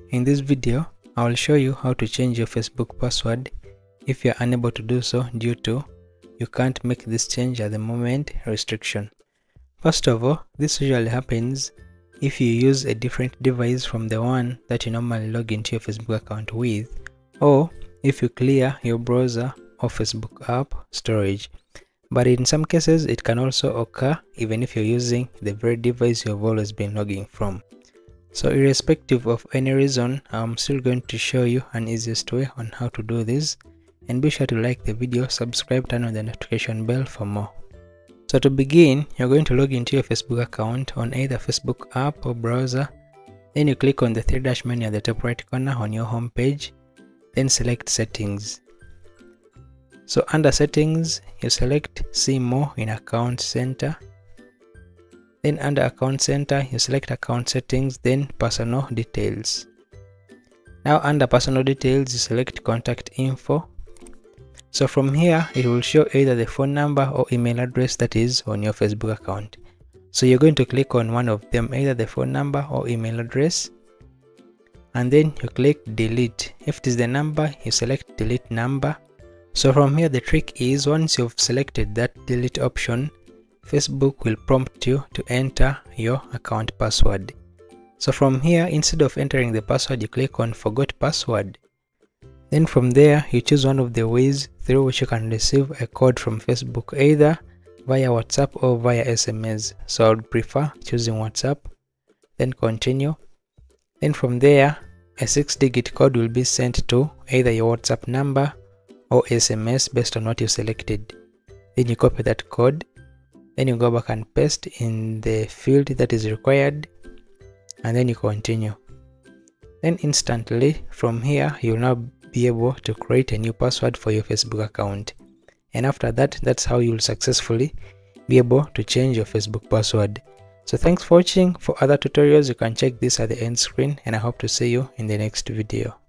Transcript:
In this video, I will show you how to change your Facebook password if you are unable to do so due to you can't make this change at the moment restriction. First of all, this usually happens if you use a different device from the one that you normally log into your Facebook account with, or if you clear your browser or Facebook app storage. But in some cases, it can also occur even if you're using the very device you have always been logging from. So irrespective of any reason, I'm still going to show you an easiest way on how to do this. And be sure to like the video, subscribe, turn on the notification bell for more. So to begin, you're going to log into your Facebook account on either Facebook app or browser. Then you click on the three dash menu at the top right corner on your home page. Then select settings. So under settings, you select see more in account center. Then under account center, you select account settings, then personal details. Now under personal details, you select contact info. So from here, it will show either the phone number or email address that is on your Facebook account. So you're going to click on one of them, either the phone number or email address. And then you click delete. If it is the number, you select delete number. So from here, the trick is once you've selected that delete option, Facebook will prompt you to enter your account password. So from here, instead of entering the password, you click on forgot password. Then from there, you choose one of the ways through which you can receive a code from Facebook, either via WhatsApp or via SMS. So I would prefer choosing WhatsApp. Then continue. Then from there, a 6-digit code will be sent to either your WhatsApp number or SMS based on what you selected. Then you copy that code. Then you go back and paste in the field that is required. And then you continue. Then instantly from here, you'll now be able to create a new password for your Facebook account. And after that, that's how you'll successfully be able to change your Facebook password. So thanks for watching. For other tutorials, you can check this at the end screen, and I hope to see you in the next video.